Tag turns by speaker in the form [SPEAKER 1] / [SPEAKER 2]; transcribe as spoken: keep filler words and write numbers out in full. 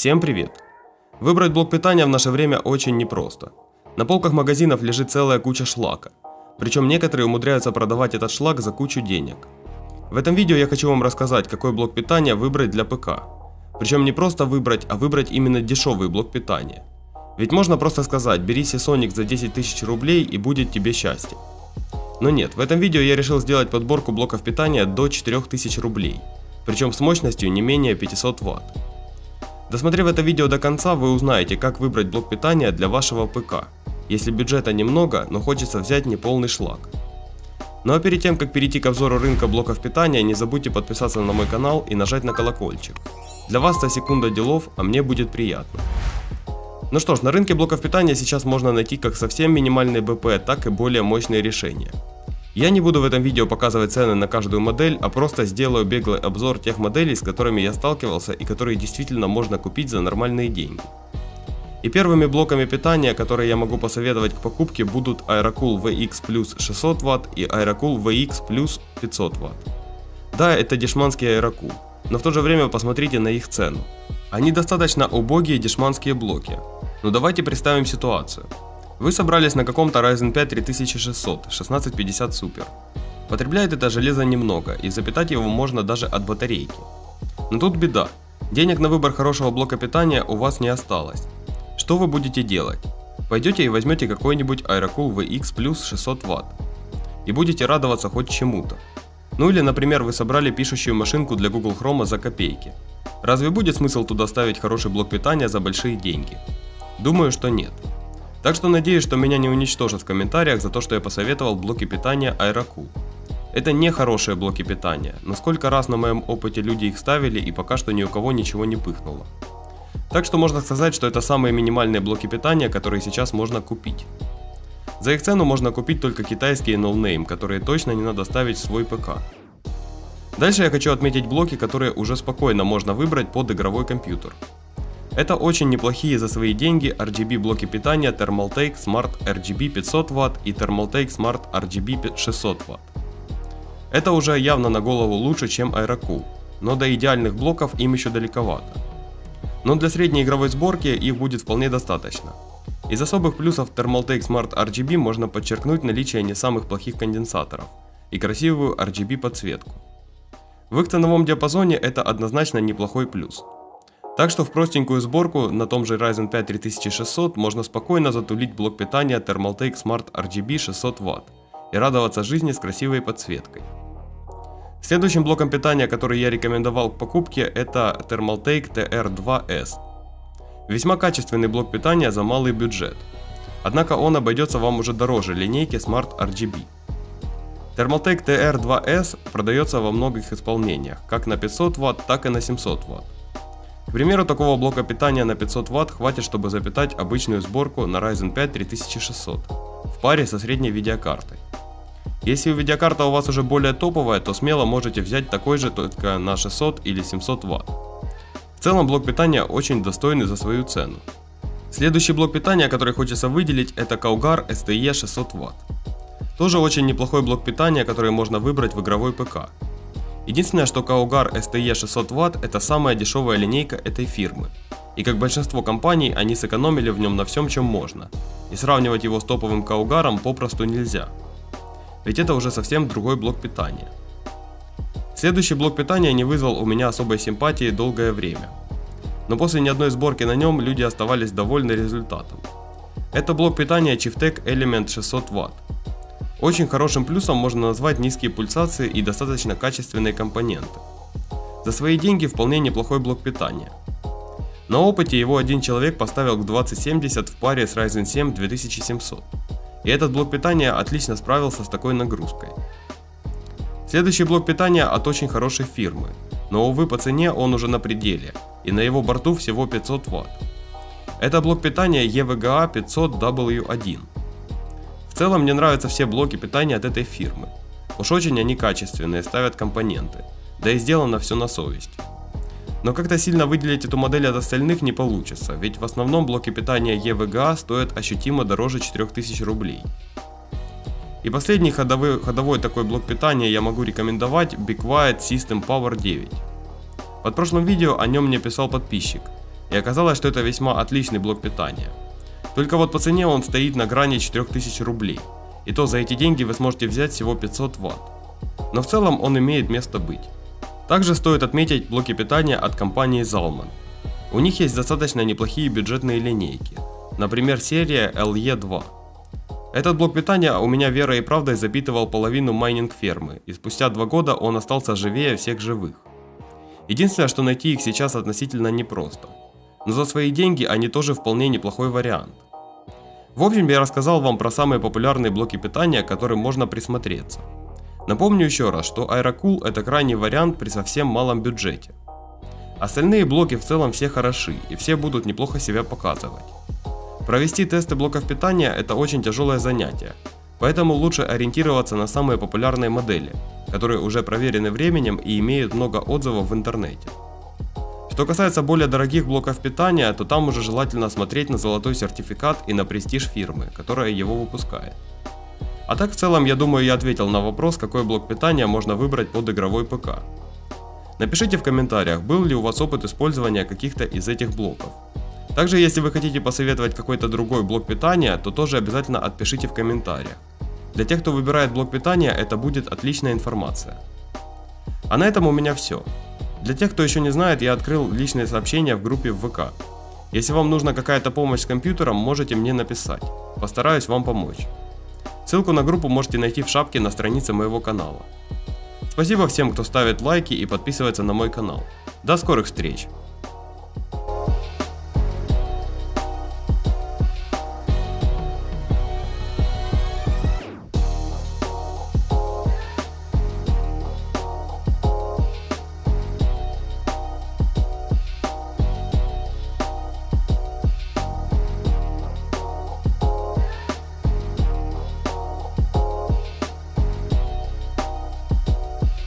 [SPEAKER 1] Всем привет! Выбрать блок питания в наше время очень непросто. На полках магазинов лежит целая куча шлака. Причем некоторые умудряются продавать этот шлак за кучу денег. В этом видео я хочу вам рассказать, какой блок питания выбрать для ПК. Причем не просто выбрать, а выбрать именно дешевый блок питания. Ведь можно просто сказать: бери Seasonic за десять тысяч рублей и будет тебе счастье. Но нет, в этом видео я решил сделать подборку блоков питания до четырёх тысяч рублей. Причем с мощностью не менее пятисот ватт. Досмотрев это видео до конца, вы узнаете, как выбрать блок питания для вашего ПК, если бюджета немного, но хочется взять неполный шлак. Ну а перед тем, как перейти к обзору рынка блоков питания, не забудьте подписаться на мой канал и нажать на колокольчик. Для вас это секунда делов, а мне будет приятно. Ну что ж, на рынке блоков питания сейчас можно найти как совсем минимальные БП, так и более мощные решения. Я не буду в этом видео показывать цены на каждую модель, а просто сделаю беглый обзор тех моделей, с которыми я сталкивался и которые действительно можно купить за нормальные деньги. И первыми блоками питания, которые я могу посоветовать к покупке, будут Aerocool ви икс плюс шестьсот ватт и Aerocool ви икс плюс пятьсот ватт. Да, это дешманский Aerocool, но в то же время посмотрите на их цену. Они достаточно убогие дешманские блоки. Но давайте представим ситуацию. Вы собрались на каком-то Ryzen пять три тысячи шестьсот, шестнадцать пятьдесят Super. Потребляет это железо немного, и запитать его можно даже от батарейки. Но тут беда. Денег на выбор хорошего блока питания у вас не осталось. Что вы будете делать? Пойдете и возьмете какой-нибудь Aerocool ви икс плюс шестьсот ватт. И будете радоваться хоть чему-то. Ну или, например, вы собрали пишущую машинку для Google Chrome за копейки. Разве будет смысл туда ставить хороший блок питания за большие деньги? Думаю, что нет. Так что надеюсь, что меня не уничтожат в комментариях за то, что я посоветовал блоки питания Aerocool. Это не хорошие блоки питания, но сколько раз на моем опыте люди их ставили, и пока что ни у кого ничего не пыхнуло. Так что можно сказать, что это самые минимальные блоки питания, которые сейчас можно купить. За их цену можно купить только китайские ноунейм, которые точно не надо ставить в свой ПК. Дальше я хочу отметить блоки, которые уже спокойно можно выбрать под игровой компьютер. Это очень неплохие за свои деньги ар джи би блоки питания Thermaltake Smart эр джи би пятьсот ватт и Thermaltake Smart эр джи би шестьсот ватт. Это уже явно на голову лучше, чем Aerocool, но до идеальных блоков им еще далековато. Но для средней игровой сборки их будет вполне достаточно. Из особых плюсов Thermaltake Smart эр джи би можно подчеркнуть наличие не самых плохих конденсаторов и красивую ар джи би подсветку. В их ценовом диапазоне это однозначно неплохой плюс. Так что в простенькую сборку на том же Ryzen пять три тысячи шестьсот можно спокойно затулить блок питания Thermaltake Smart эр джи би шестьсот ватт и радоваться жизни с красивой подсветкой. Следующим блоком питания, который я рекомендовал к покупке, это Thermaltake ти ар два эс. Весьма качественный блок питания за малый бюджет. Однако он обойдется вам уже дороже линейки Smart эр джи би. Thermaltake ти ар два эс продается во многих исполнениях, как на пятьсот ватт, так и на семьсот ватт. К примеру, такого блока питания на пятьсот ватт хватит, чтобы запитать обычную сборку на Ryzen пять три тысячи шестьсот в паре со средней видеокартой. Если видеокарта у вас уже более топовая, то смело можете взять такой же, только на шестьсот или семьсот ватт. В целом блок питания очень достойный за свою цену. Следующий блок питания, который хочется выделить, это Cougar эс ти и шестьсот ватт. Тоже очень неплохой блок питания, который можно выбрать в игровой ПК. Единственное, что Cougar эс ти и шестьсот ватт это самая дешевая линейка этой фирмы. И как большинство компаний, они сэкономили в нем на всем, чем можно. И сравнивать его с топовым Cougar попросту нельзя. Ведь это уже совсем другой блок питания. Следующий блок питания не вызвал у меня особой симпатии долгое время. Но после ни одной сборки на нем люди оставались довольны результатом. Это блок питания Chieftec Element шестьсот ватт. Очень хорошим плюсом можно назвать низкие пульсации и достаточно качественные компоненты. За свои деньги вполне неплохой блок питания. На опыте его один человек поставил к двадцать семьдесят в паре с Ryzen семь две тысячи семьсот. И этот блок питания отлично справился с такой нагрузкой. Следующий блок питания от очень хорошей фирмы, но увы по цене он уже на пределе, и на его борту всего пятьсот ватт. Это блок питания и ви джи эй пятьсот дабл ю один. В целом мне нравятся все блоки питания от этой фирмы. Уж очень они качественные, ставят компоненты, да и сделано все на совесть. Но как-то сильно выделить эту модель от остальных не получится, ведь в основном блоки питания и ви джи эй стоят ощутимо дороже четырёх тысяч рублей. И последний ходовой, ходовой такой блок питания я могу рекомендовать Be Quiet System Power девять. Под прошлым видео о нем мне писал подписчик. И оказалось, что это весьма отличный блок питания. Только вот по цене он стоит на грани четырёх тысяч рублей. И то за эти деньги вы сможете взять всего пятьсот ватт. Но в целом он имеет место быть. Также стоит отметить блоки питания от компании Zalman. У них есть достаточно неплохие бюджетные линейки. Например, серия эл и два. Этот блок питания у меня верой и правдой запитывал половину майнинг-фермы, и спустя два года он остался живее всех живых. Единственное, что найти их сейчас относительно непросто. Но за свои деньги они тоже вполне неплохой вариант. В общем, я рассказал вам про самые популярные блоки питания, к которым можно присмотреться. Напомню еще раз, что Aerocool это крайний вариант при совсем малом бюджете. Остальные блоки в целом все хороши, и все будут неплохо себя показывать. Провести тесты блоков питания это очень тяжелое занятие, поэтому лучше ориентироваться на самые популярные модели, которые уже проверены временем и имеют много отзывов в интернете. Что касается более дорогих блоков питания, то там уже желательно смотреть на золотой сертификат и на престиж фирмы, которая его выпускает. А так в целом, я думаю, я ответил на вопрос, какой блок питания можно выбрать под игровой ПК. Напишите в комментариях, был ли у вас опыт использования каких-то из этих блоков. Также, если вы хотите посоветовать какой-то другой блок питания, то тоже обязательно отпишите в комментариях. Для тех, кто выбирает блок питания, это будет отличная информация. А на этом у меня все. Для тех, кто еще не знает, я открыл личные сообщения в группе в ВК. Если вам нужна какая-то помощь с компьютером, можете мне написать. Постараюсь вам помочь. Ссылку на группу можете найти в шапке на странице моего канала. Спасибо всем, кто ставит лайки и подписывается на мой канал. До скорых встреч!